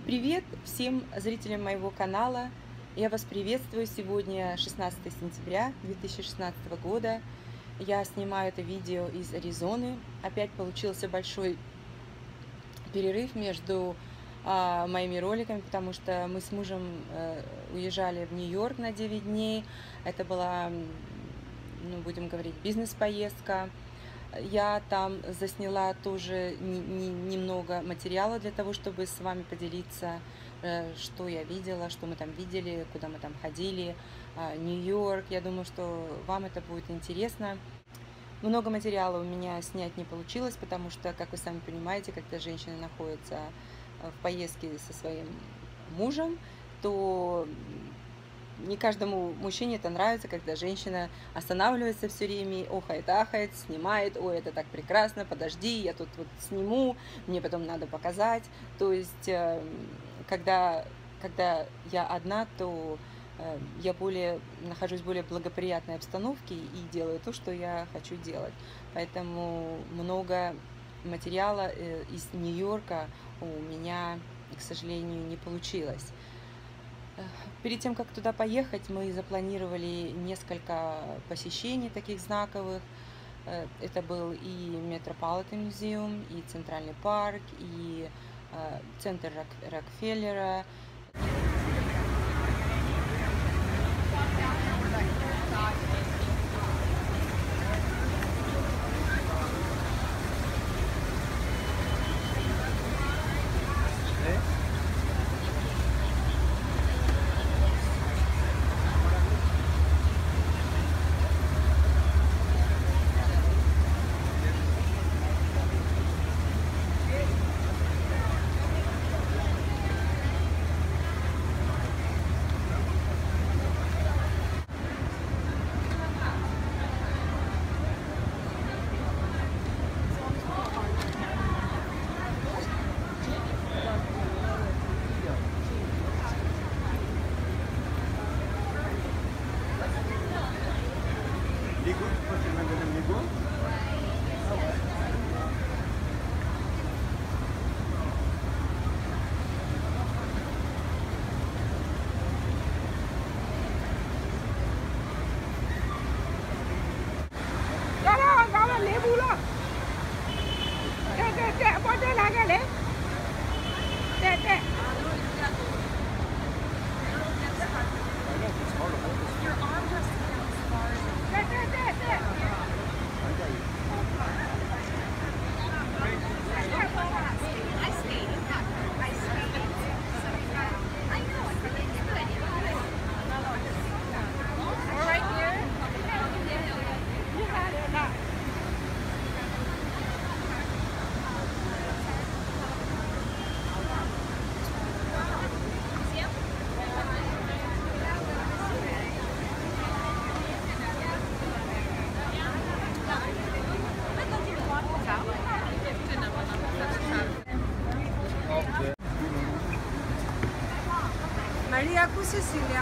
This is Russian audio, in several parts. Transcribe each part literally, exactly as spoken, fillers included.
Привет всем зрителям моего канала. Я вас приветствую. Сегодня шестнадцатое сентября две тысячи шестнадцатого года. Я снимаю это видео из Аризоны. Опять получился большой перерыв между а, моими роликами, потому что мы с мужем а, уезжали в Нью-Йорк на девять дней. Это была, ну, будем говорить, бизнес-поездка. Я там засняла тоже не, не, немного материала для того, чтобы с вами поделиться, э, что я видела, что мы там видели, куда мы там ходили. Э, Нью-Йорк, я думаю, что вам это будет интересно. Много материала у меня снять не получилось, потому что, как вы сами понимаете, когда женщина находится в поездке со своим мужем, то не каждому мужчине это нравится, когда женщина останавливается все время, охает, ахает, снимает, ой, это так прекрасно, подожди, я тут вот сниму, мне потом надо показать. То есть, когда, когда я одна, то я более, нахожусь в более благоприятной обстановке и делаю то, что я хочу делать. Поэтому много материала из Нью-Йорка у меня, к сожалению, не получилось. Перед тем, как туда поехать, мы запланировали несколько посещений таких знаковых. Это был и Metropolitan Museum, и Центральный парк, и центр Рокфеллера. Maria cu Cecilia.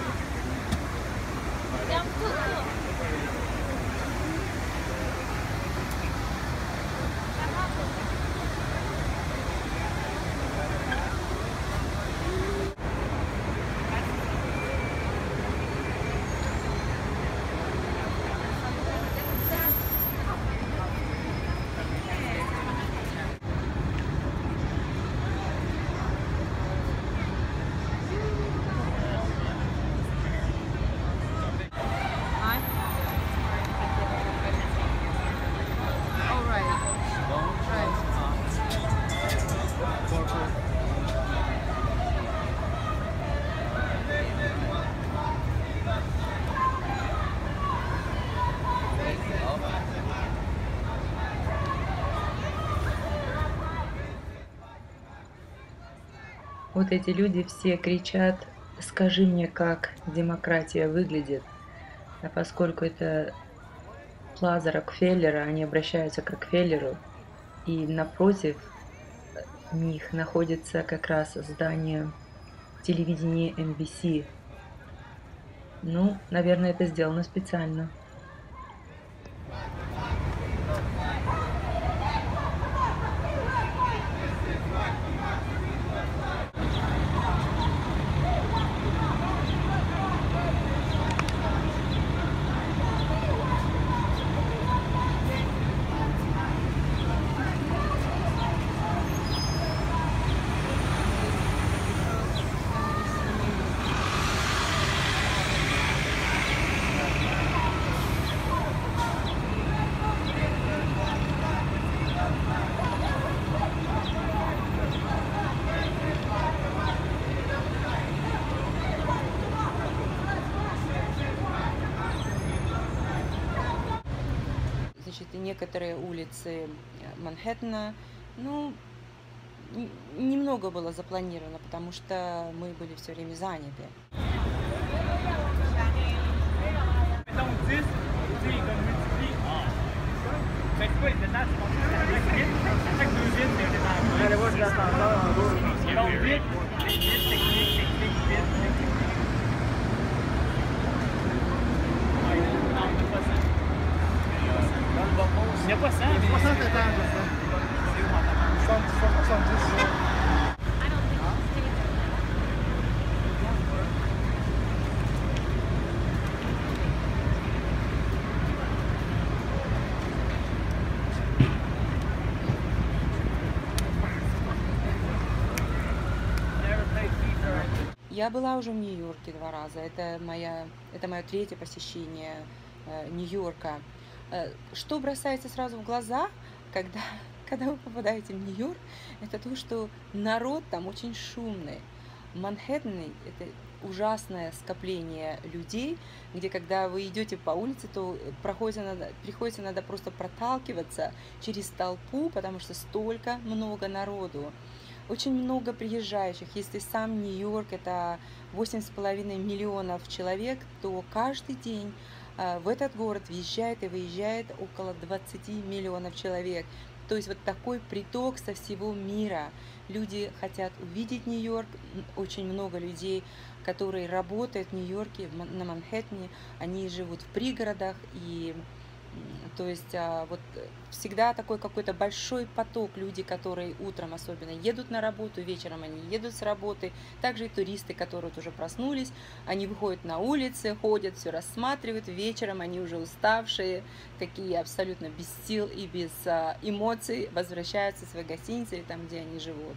Вот эти люди все кричат: скажи мне, как демократия выглядит. А поскольку это плаза Рокфеллера, они обращаются к Рокфеллеру, и напротив них находится как раз здание телевидения эн би си. Ну, наверное, это сделано специально. некоторые улицы Манхэттена. Ну, немного было запланировано, потому что мы были все время заняты. Il n'y a pas ça, mais... soixante étages, ça. soixante-dix. Я была уже в Нью-Йорке два раза. Это моя, это мое третье посещение э, Нью-Йорка. Э, что бросается сразу в глаза, когда, когда вы попадаете в Нью-Йорк, это то, что народ там очень шумный. Манхэттен – это ужасное скопление людей, где когда вы идете по улице, то проходится надо, приходится надо просто проталкиваться через толпу, потому что столько много народу. Очень много приезжающих. Если сам Нью-Йорк это восемь с половиной миллионов человек, то каждый день в этот город въезжает и выезжает около двадцати миллионов человек. То есть вот такой приток со всего мира. Люди хотят увидеть Нью-Йорк. Очень много людей, которые работают в Нью-Йорке, на Манхэттене, они живут в пригородах, и то есть вот всегда такой какой-то большой поток людей, которые утром особенно едут на работу, вечером они едут с работы, также и туристы, которые вот уже проснулись, они выходят на улицы, ходят, все рассматривают, вечером они уже уставшие, такие абсолютно без сил и без эмоций возвращаются в свои гостиницы или там, где они живут.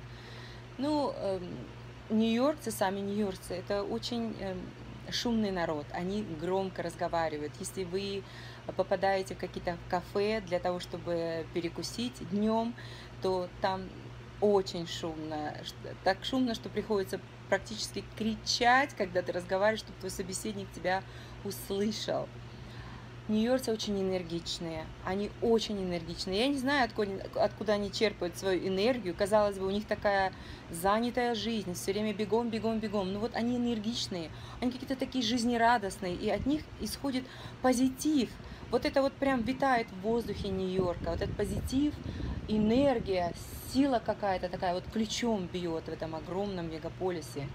Ну, нью-йоркцы, сами нью-йоркцы, это очень шумный народ, они громко разговаривают. Если вы попадаете в какие-то кафе для того, чтобы перекусить днем, то там очень шумно, так шумно, что приходится практически кричать, когда ты разговариваешь, чтобы твой собеседник тебя услышал. Нью-йоркцы очень энергичные, они очень энергичные. Я не знаю, откуда, откуда они черпают свою энергию. Казалось бы, у них такая занятая жизнь, все время бегом, бегом, бегом. Но вот они энергичные, они какие-то такие жизнерадостные, и от них исходит позитив. Вот это вот прям витает в воздухе Нью-Йорка. Вот этот позитив, энергия, сила какая-то такая вот ключом бьет в этом огромном мегаполисе.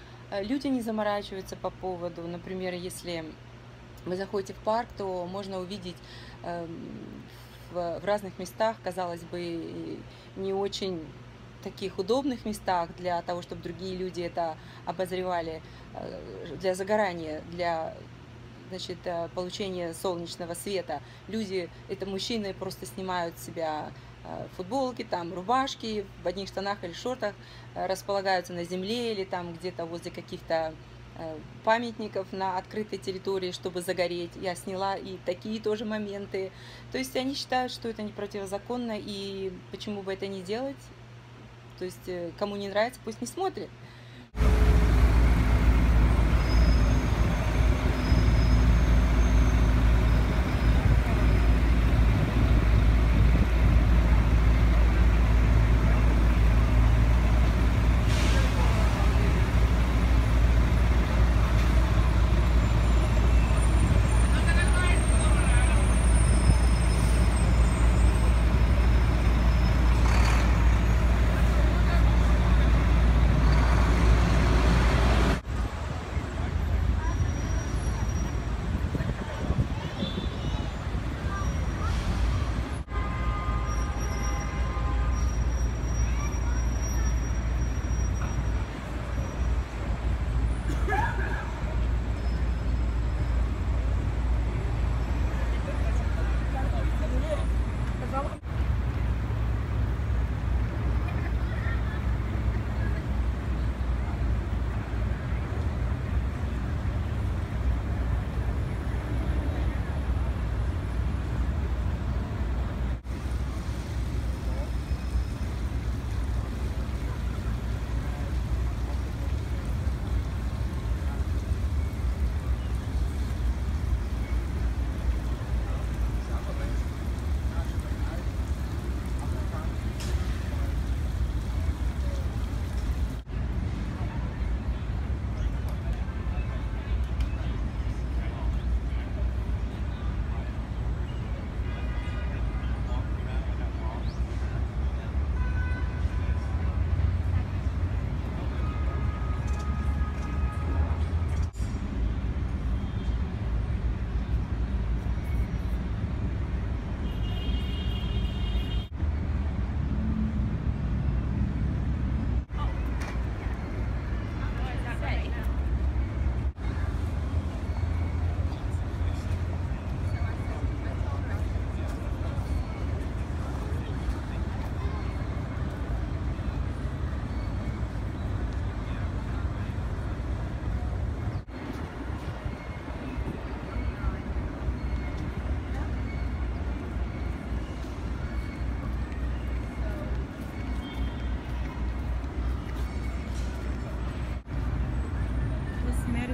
Люди не заморачиваются по поводу, например, если вы заходите в парк, то можно увидеть э, в, в разных местах, казалось бы, не очень таких удобных местах для того, чтобы другие люди это обозревали, э, для загорания, для значит, получения солнечного света. Люди, это мужчины, просто снимают с себя футболки, там рубашки, в одних штанах или шортах, располагаются на земле или там где-то возле каких-то памятников на открытой территории, чтобы загореть. Я сняла и такие тоже моменты. То есть они считают, что это не противозаконно, и почему бы это не делать? То есть кому не нравится, пусть не смотрит.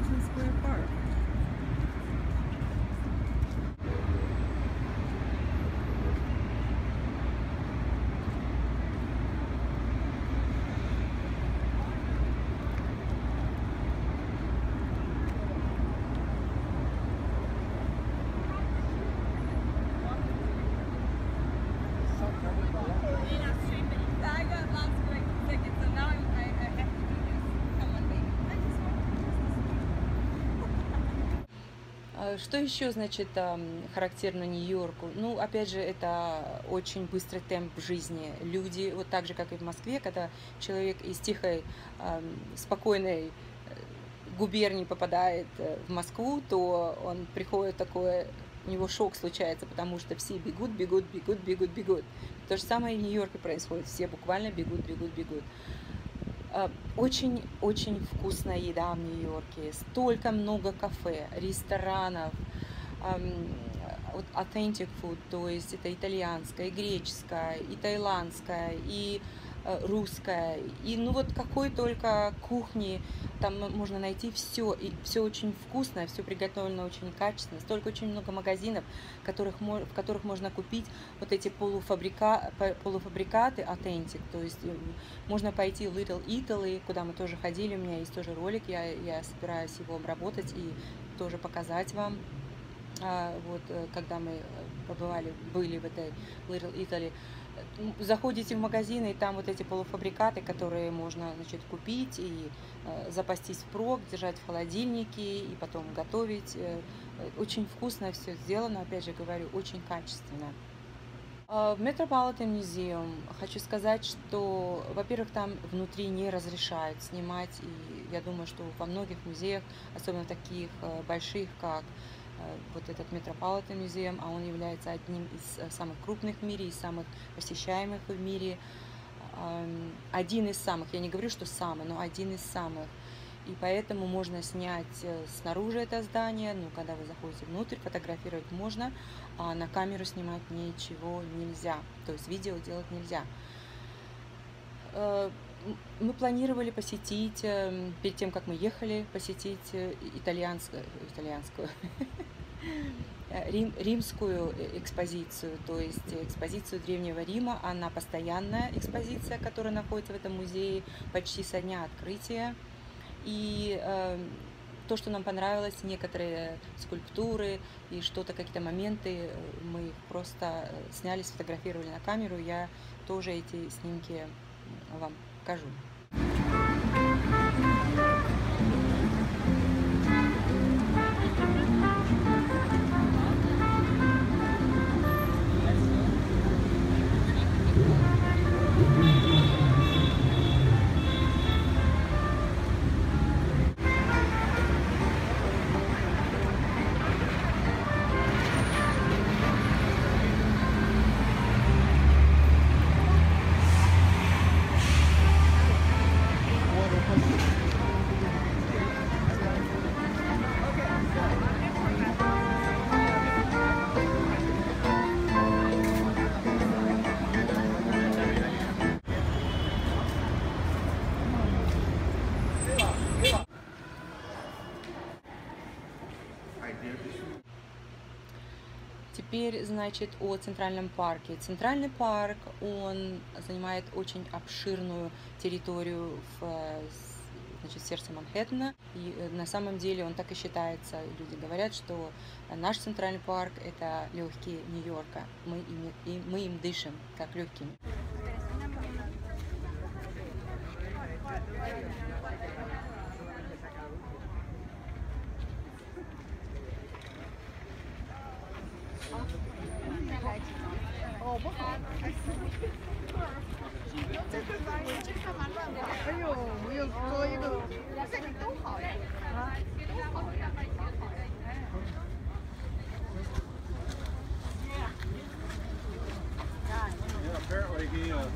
Madison Square Park. Что еще, значит, характерно Нью-Йорку? Ну, опять же, это очень быстрый темп жизни. Люди, вот так же, как и в Москве, когда человек из тихой, спокойной губернии попадает в Москву, то он приходит такое, у него шок случается, потому что все бегут, бегут, бегут, бегут, бегут. То же самое и в Нью-Йорке происходит. Все буквально бегут, бегут, бегут. Очень-очень вкусная еда в Нью-Йорке, столько много кафе, ресторанов, вот authentic food, то есть это итальянская, и греческая, и таиландская, и русская, и ну вот какой только кухни, там можно найти все, и все очень вкусное, все приготовлено очень качественно, столько очень много магазинов, в которых, в которых можно купить вот эти полуфабрика, полуфабрикаты authentic, то есть можно пойти в Little Italy, куда мы тоже ходили, у меня есть тоже ролик, я, я собираюсь его обработать и тоже показать вам. Вот, когда мы побывали, были в этой Little Italy, заходите в магазины, и там вот эти полуфабрикаты, которые можно, значит, купить и э, запастись впрок, держать в холодильнике и потом готовить. Очень вкусно все сделано, опять же говорю, очень качественно. В Metropolitan Museum хочу сказать, что, во-первых, там внутри не разрешают снимать, и я думаю, что во многих музеях, особенно таких больших, как вот этот Metropolitan Museum, а он является одним из самых крупных в мире, из самых посещаемых в мире, один из самых, я не говорю, что самый, но один из самых. И поэтому можно снять снаружи это здание, ну, когда вы заходите внутрь, фотографировать можно, а на камеру снимать ничего нельзя, то есть видео делать нельзя. Мы планировали посетить, перед тем, как мы ехали, посетить итальянскую, итальянскую рим, римскую экспозицию, то есть экспозицию Древнего Рима. Она постоянная экспозиция, которая находится в этом музее почти со дня открытия. И э, то, что нам понравилось, некоторые скульптуры и что-то, какие-то моменты, мы их просто сняли, сфотографировали на камеру. Я тоже эти снимки вам покажу. Теперь, значит, о Центральном парке. Центральный парк, он занимает очень обширную территорию в, значит, сердце Манхэттена. И на самом деле он так и считается. Люди говорят, что наш Центральный парк – это легкие Нью-Йорка. Мы им, и мы им дышим, как легкими. Apparently he uh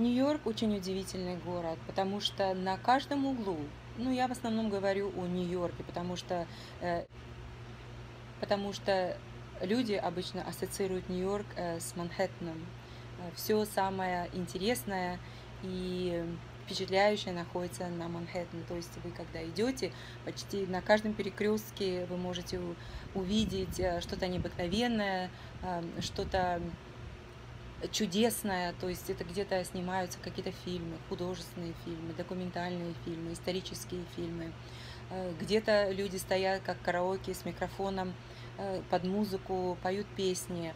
Нью-Йорк очень удивительный город, потому что на каждом углу, ну, я в основном говорю о Нью-Йорке, потому что, э, потому что люди обычно ассоциируют Нью-Йорк э, с Манхэттеном. Все самое интересное и впечатляющее находится на Манхэттене. То есть вы, когда идете, почти на каждом перекрестке вы можете увидеть э, что-то необыкновенное, э, что-то чудесное, то есть это где-то снимаются какие-то фильмы, художественные фильмы, документальные фильмы, исторические фильмы. Где-то люди стоят как караоке с микрофоном под музыку, поют песни.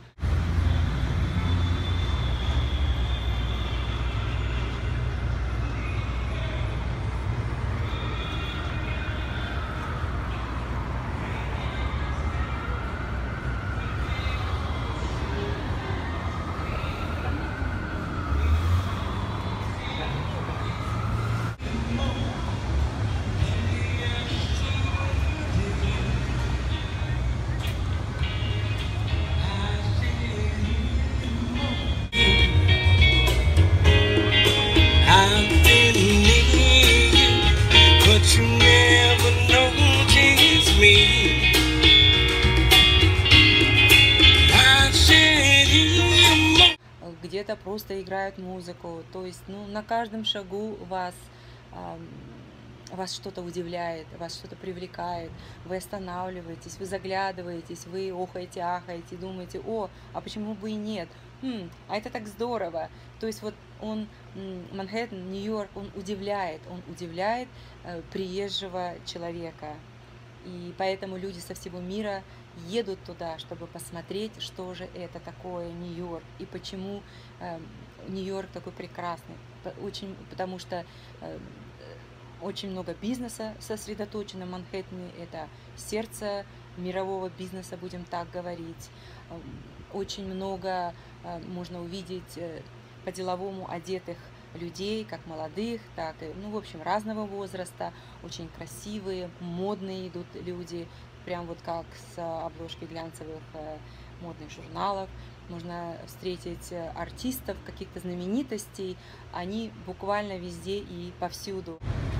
Где-то просто играют музыку, то есть ну, на каждом шагу вас, э, вас что-то удивляет, вас что-то привлекает, вы останавливаетесь, вы заглядываетесь, вы охаете, ахаете, думаете, о, а почему бы и нет, хм, а это так здорово, то есть вот он, Манхэттен, Нью-Йорк, он удивляет, он удивляет э, приезжего человека. И поэтому люди со всего мира едут туда, чтобы посмотреть, что же это такое Нью-Йорк и почему э, Нью-Йорк такой прекрасный. Очень, потому что э, очень много бизнеса сосредоточено в Манхэттене, это сердце мирового бизнеса, будем так говорить. Очень много э, можно увидеть э, по-деловому одетых людей, как молодых, так и, ну, в общем, разного возраста, очень красивые, модные идут люди, прям вот как с обложки глянцевых модных журналов. Можно встретить артистов, каких-то знаменитостей, они буквально везде и повсюду.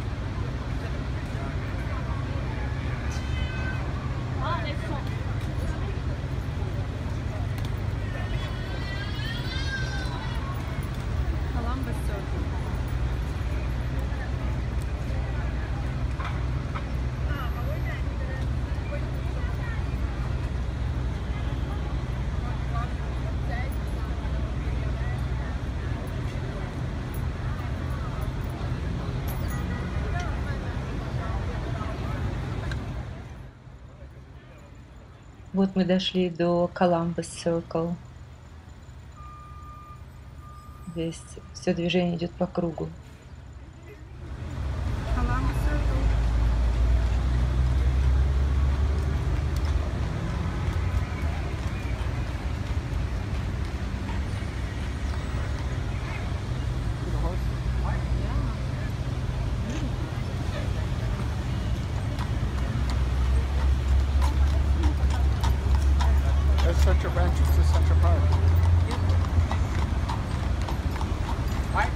Вот мы дошли до Columbus Circle. Здесь все движение идет по кругу. Such a entrance to Central Park. Hi.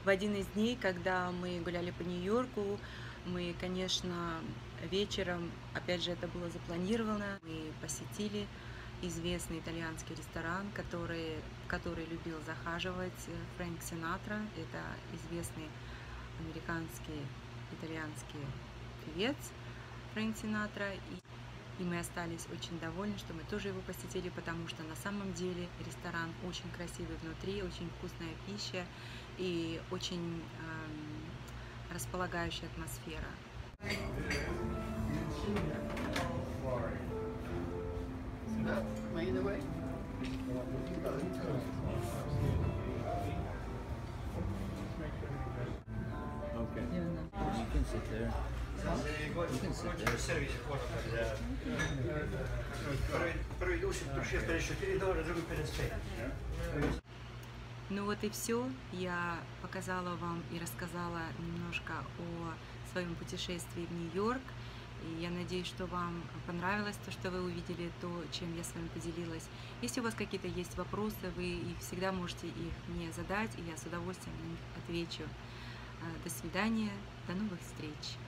В один из дней, когда мы гуляли по Нью-Йорку, мы, конечно, вечером, опять же, это было запланировано, мы посетили известный итальянский ресторан, который, в который любил захаживать Фрэнк Синатра. Это известный американский итальянский певец Фрэнк Синатра. И, и мы остались очень довольны, что мы тоже его посетили, потому что на самом деле ресторан очень красивый внутри, очень вкусная пища и очень эм, располагающая атмосфера. Okay. You can sit there. You can sit there. Ну вот и все. Я показала вам и рассказала немножко о своем путешествии в Нью-Йорк. И я надеюсь, что вам понравилось то, что вы увидели, то, чем я с вами поделилась. Если у вас какие-то есть вопросы, вы всегда можете их мне задать, и я с удовольствием на них отвечу. До свидания, до новых встреч!